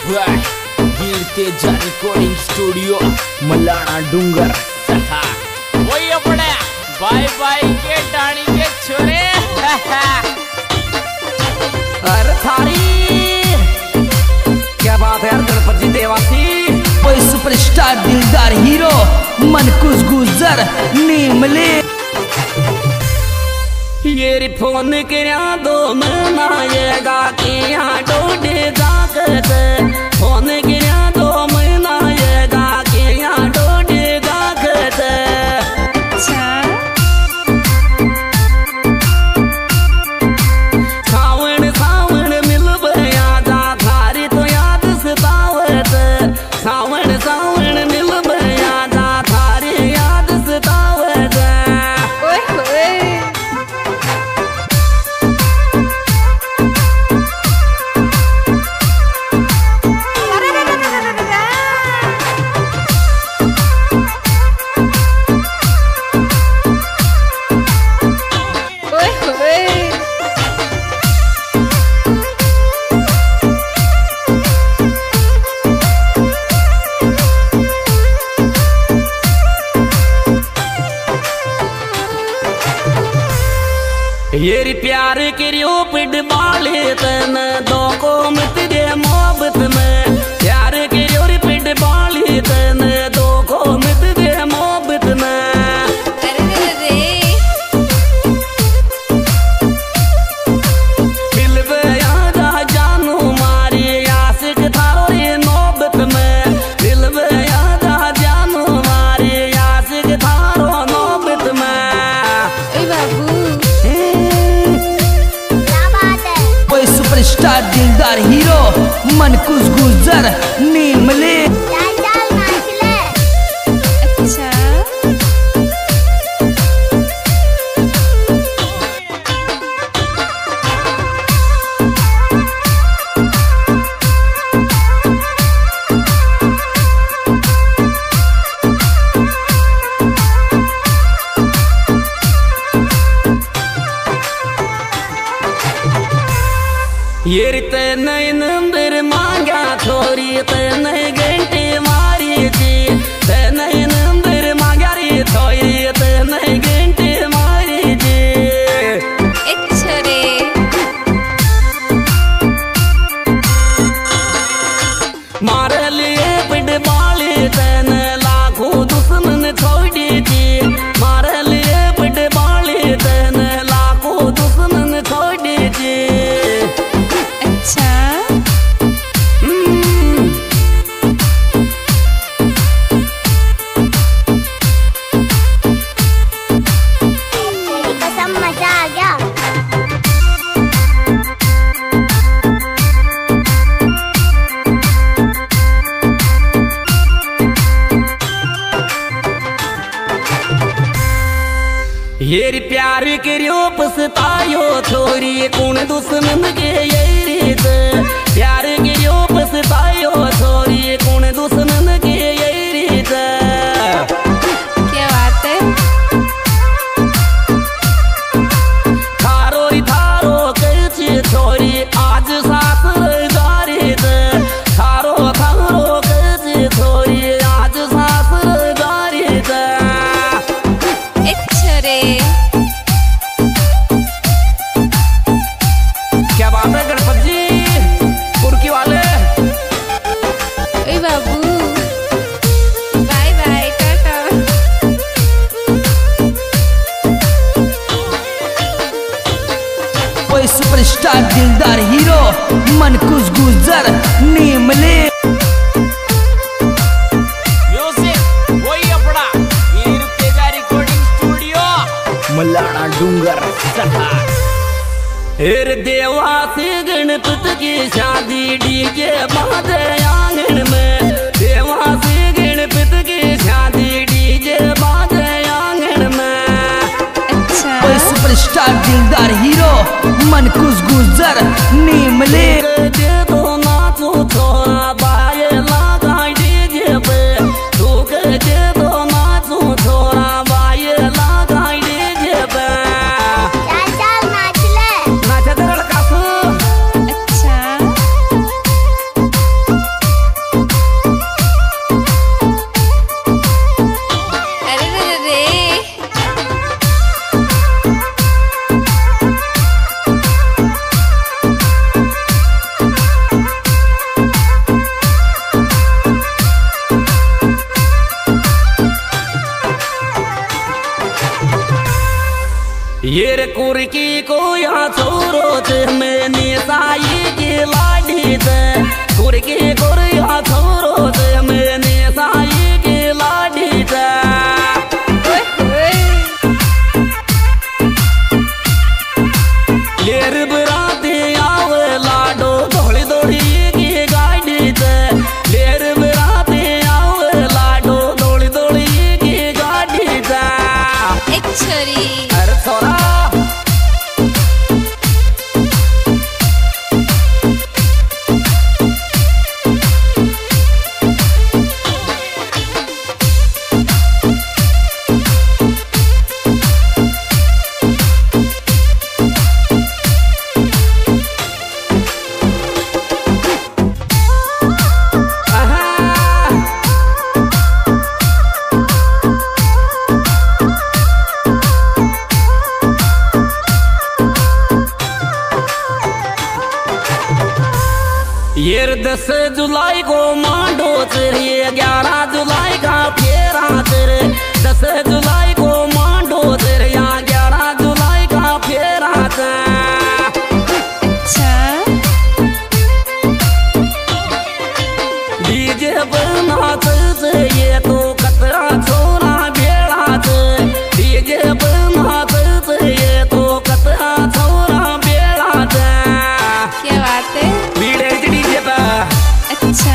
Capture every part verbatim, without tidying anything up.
Bye Veer Teja recording studio Malana Dungar. वही अपने bye bye के डाणी के छोरे। अरे थारी क्या बात है यार गणपति देवासी। कोई सुपरस्टार दिलदार हीरो मन कुछ गुजर नीमले ये फोन करया दो मना ये गा के यहाँ डोडे जागत। फोन करया दो मना ये गा के यहाँ डोडे जागत। सावन सावन मिलब यादा थारी तो याद सतावत। सावन सावन मिलब यादा थारी याद सतावत। ये प्यार करियो पिड बाले तन दो को मत दे मोहब्बत में। प्यार करियो रे पिड बाले तन दो को मत दे मोहब्बत में। मिलवे यादा जानू मारी आशिक थारो ये मोहब्बत में। मिलवे यादा जानू मारी आशिक थारो मोहब्बत में। सुपरस्टार दिलदार हीरो मन कुछ गुजर नीमले। ये रिते नए नंबर मांगा छोरी ते नए घंटे मारी जी। ते नए नंबर मांगा रे छोरी ते नए घंटे मारी जी। मारे लिए पिड बाले तन लाखों दुश्मन छोड़ी जी। मारे लिए पिड बाले तन लाखों दुश्मन छोड़ी जी। ये प्यार करियो पछतायो छोरी कौन दुश्मन के ये रीत। प्यार करियो पछतायो छोरी कौन दुश्मन के ये रीत। क्या बात है थारो थारो कैसे छोरी आज सास गारित। थारो थारो कैसे छोरी आज सास गारित। क्या बात है गणपति जी कुर्की वाले। ओए बाबू बाय बाय टाटा। कोई सुपरस्टार दिलदार हीरो मन कुछ गुजर नीमले। मलाना डूंगर। हेर देवा से गणपति की शादी डीजे बाजे आंगन में। देवा से गणपति की शादी डीजे बाजे आंगन में। कोई सुपरस्टार दिलदार हीरो मन कुछ गुजर नीमले। तो नाचो छोरा बाये लगा डीजे पे। तू कहे तो नाचो छोरा बाये लगा डीजे पे। नाचा तेरा लड़का। अच्छा ये रे कुर्की को यहाँ छोरो थे मैंने साई की लाडी थे कुर्की को यहाँ छोरो थे मैंने साई की लाडी थे लेर बराती आवे लाडो दौड़ी दौड़ी की गाड़ी थे लेर बराती आवे लाडो दौड़ी दौड़ी की गाड़ी थे एक छोरी अरे छोरा ये दस जुलाई को मांडो तेरे ग्यारह जुलाई का फेरा तेरे दस जुलाई को मांडो तेरे यहाँ ग्यारह जुलाई का फेरा अच्छा डीजे बना ये तो कतरा छोरा बेड़ा डीजे बना ये तो कतरा छोरा बेड़ा क्या बात है अच्छा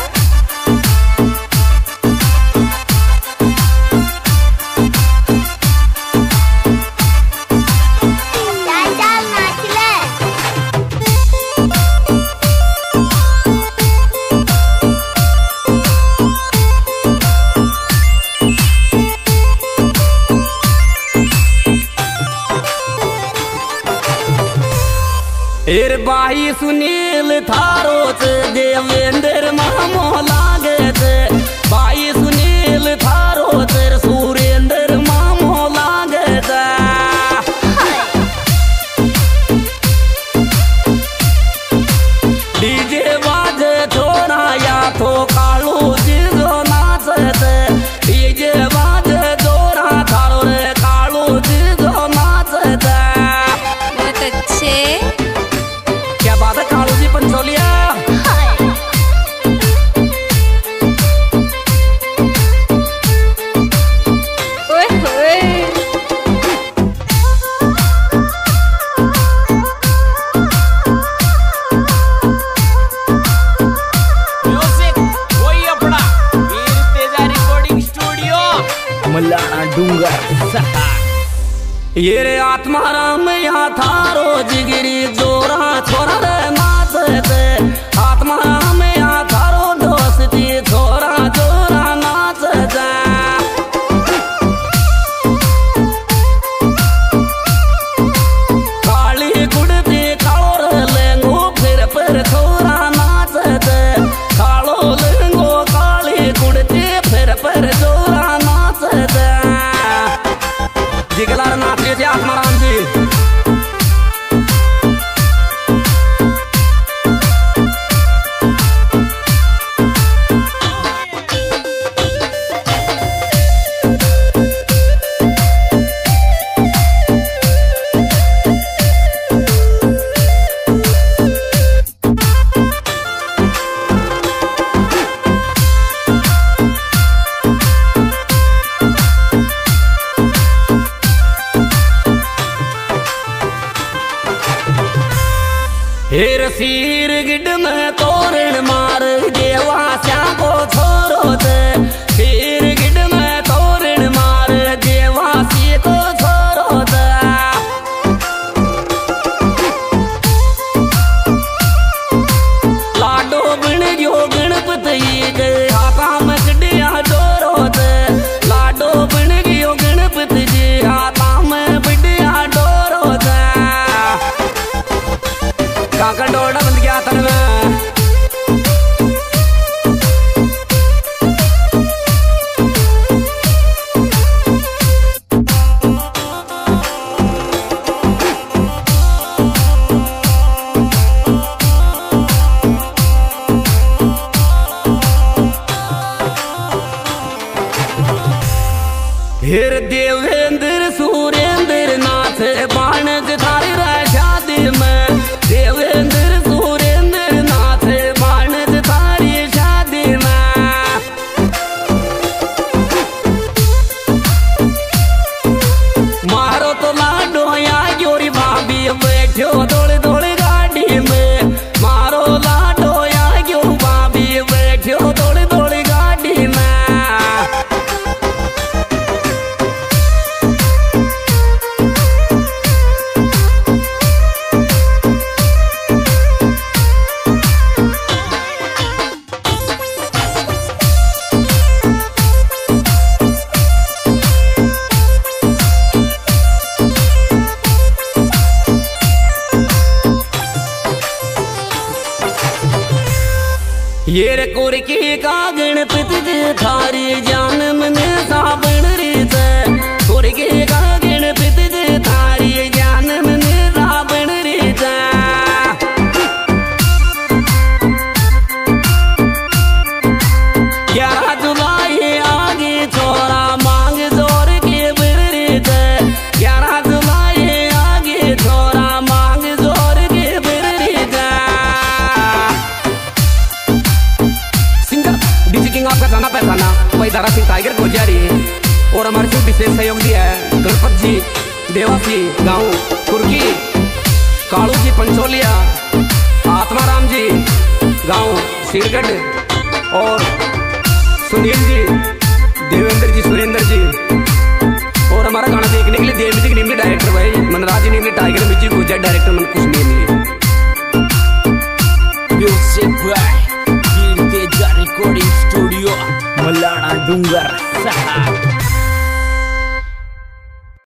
एर बाई सुनील थारो देवेंद्र मामो लागे बाई सुनील थारो तेर सुरेंद्र मामो लागे डीजे बाजे छोरा या तो कालू जीजो नाचते डीजे बाजे छोरा थारो रे कालू जीजो नाचते बहुत अच्छे क्या बात है कालू जी पंचोलिया ओए होए म्यूजिक वही अपना वीर तेजा रिकॉर्डिंग स्टूडियो मलाना डूंगर ये रे आत्माराम यहाँ थारो जिगिरी जोरा छोरा रे नाचते आत्माराम यहाँ थारो दोस्ती छोरा जोरा नाचते काली कुड़ती कालो लेंगो फिर फिर छोरा नाचते कालो लेंगो काली कुड़ती फिर फिर जोरा नाचते जिगलार नाचे जी आत्माराम जी हेर सीर गिड में तोरण मार देवा श्या को छोरो दे सीर गिड में तोरण मार देवा सी को छोरो दे लाडो बन गयो गणपति के हाथा में कडिया डोरो दे लाडो बन गयो गणपति जी हाथा में बडिया डोरो दे काका डोड़ा बंद गया तन में हेर देवेंद्र सुरेंद्र नाथ ये रे कुरकी का गणपति जी थारी जन्म ने साबण रीत कुरकी का गणपति जी थारी जन्म ने साबण रीत ग्यारह जुलाई आगे छोरा मांग जोर के बिररीत ग्यारह जुलाई आगे छोरा मांग जोर के बिररीत सिंगर डीजे किंग आपका गाना पहचाना भाई दारा सिंह टाइगर गोजारी और हमारे जो विशेष सहयोग दिया है गणपत जी देवासी गाँव कुर्की कालू जी पंचोलिया आत्माराम जी गाँव सिरगढ़ और सुनील जी देवेंद्र जी सुरेंद्र जी और हमारा गाना देखने के लिए देव म्यूजिक नेमली डायरेक्टर भाई मनराज नेमली टाइगर म्यूजिक गुजर डायरेक्टर मन कुछ नेमली म्यूजिक बाय कीर्ति जा रिकॉर्डिंग स्टूडियो मलाना डूंगर।